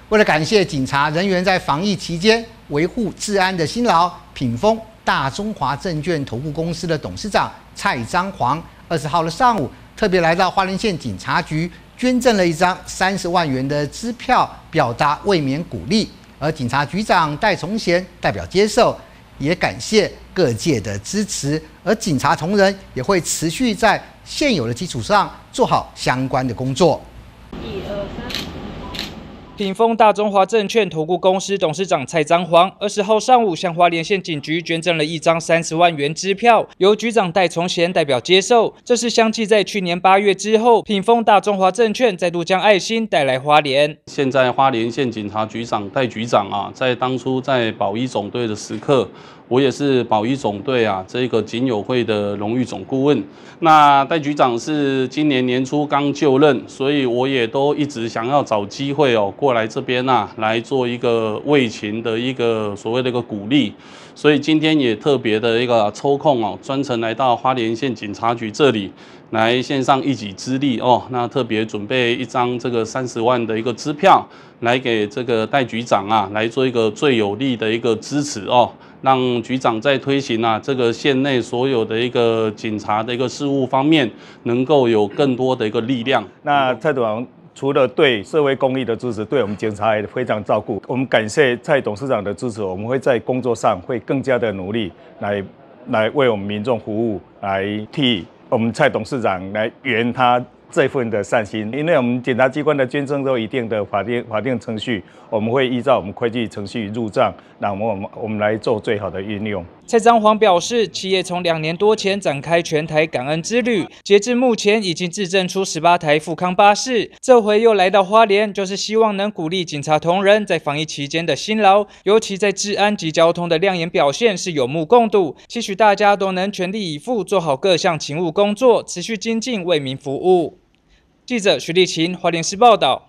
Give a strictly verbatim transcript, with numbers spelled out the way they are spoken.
为了感谢警察人员在防疫期间维护治安的辛劳，品丰大中华证券投顾公司的董事长蔡章煌二十号的上午特别来到花莲县警察局，捐赠了一张三十万元的支票，表达慰勉鼓励。而警察局长戴崇贤代表接受，也感谢各界的支持。而警察同仁也会持续在现有的基础上做好相关的工作。 一二三。 品丰大中华证券投顾公司董事长蔡章煌二十号上午向花莲县警局捐赠了一张三十万元支票，由局长戴崇贤代表接受。这是相继在去年八月之后，品丰大中华证券再度将爱心带来花莲。 现在花莲县警察局长戴局长啊，在当初在保一总队的时刻，我也是保一总队啊这个警友会的荣誉总顾问。那戴局长是今年年初刚就任，所以我也都一直想要找机会哦过来这边啊来做一个慰勤的一个所谓的一个鼓励。所以今天也特别的一个抽空哦，专程来到花莲县警察局这里来献上一己之力哦。那特别准备一张这个三十万的一个支票，来给这个戴局长啊来做一个最有力的一个支持哦。让局长在推行啊这个县内所有的一个警察的一个事务方面，能够有更多的一个力量。 那蔡董事长除了对社会公益的支持，对我们警察也非常照顾。我们感谢蔡董事长的支持，我们会在工作上会更加的努力，来来为我们民众服务，来替我们蔡董事长来圆他这份的善心。因为我们检察机关的捐赠都有一定的法定法定程序，我们会依照我们会计程序入账，那我们我们我们来做最好的运用。 蔡章煌表示，企业从两年多前展开全台感恩之旅，截至目前已经制证出十八台富康巴士，这回又来到花莲，就是希望能鼓励警察同仁在防疫期间的辛劳，尤其在治安及交通的亮眼表现是有目共睹，期许大家都能全力以赴做好各项勤务工作，持续精进为民服务。记者徐立琴，花莲市报道。